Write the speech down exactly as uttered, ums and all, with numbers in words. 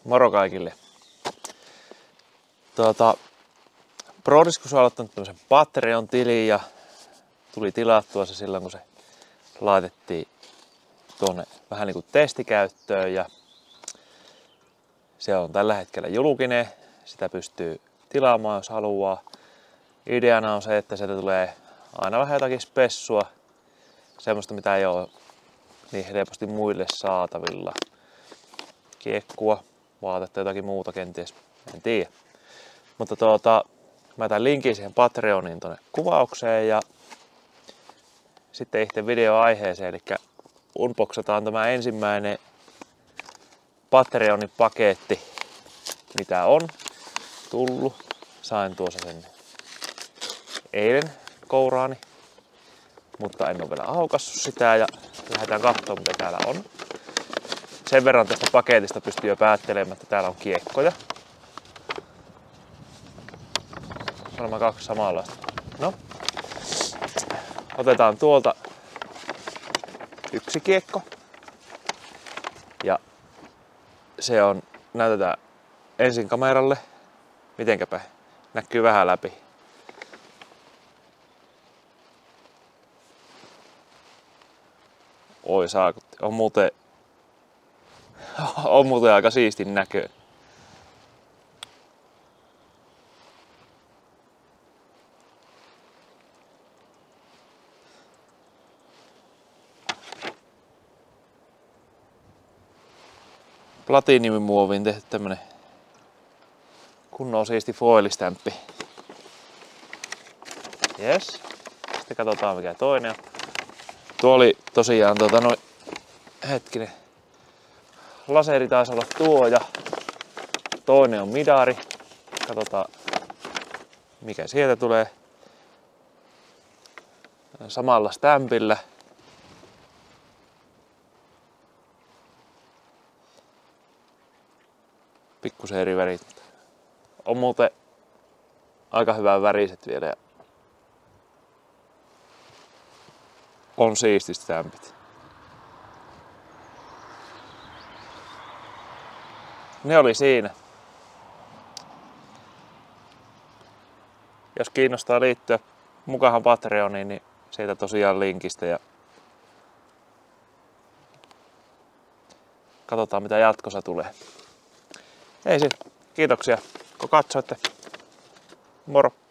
Moro kaikille. Tuota, Prodiskus on aloittanut tämmöisen Patreon-tilin ja tuli tilattua se silloin, kun se laitettiin tuonne vähän niin kuin testikäyttöön. Ja se on tällä hetkellä julkinen. Sitä pystyy tilaamaan, jos haluaa. Ideana on se, että sieltä tulee aina vähän jotakin spessua. Semmoista, mitä ei ole niin helposti muille saatavilla. Kiekkua, vaatetta, jotakin muuta kenties, en tiedä. Mutta tuota, mä jätän linkin siihen Patreoniin tuonne kuvaukseen ja sitten itse videoaiheeseen, eli unboxataan tämä ensimmäinen Patreonin paketti, mitä on tullut. Sain tuossa sen eilen kouraani, mutta en ole vielä aukassut sitä ja lähdetään katsomaan, mitä täällä on. Sen verran tästä paketista pystyy jo päättelemään, että täällä on kiekkoja. Varmaan kaksi samanlaista. No, otetaan tuolta yksi kiekko. Ja se on, näytetään ensin kameralle, mitenkäpä näkyy vähän läpi. Oi saakutti, on muuten, on muuten aika siistin näköinen. Platiinimuoviin tehty tämmönen kunnon siisti foilistämppi. Yes. Sitten katsotaan mikä toinen on. Tuo oli tosiaan tuota noin, hetkinen. Laseri taisi olla tuo ja toinen on midari. Katsotaan mikä sieltä tulee. Samalla stämpillä. Pikkusen eri värit. On muuten aika hyvää väriset vielä. Ja on siistit stämpit. Ne oli siinä. Jos kiinnostaa liittyä mukaan Patreoniin, niin siitä tosiaan linkistä. Ja katsotaan mitä jatkossa tulee. Ei siinä. Kiitoksia kun katsoitte. Moro!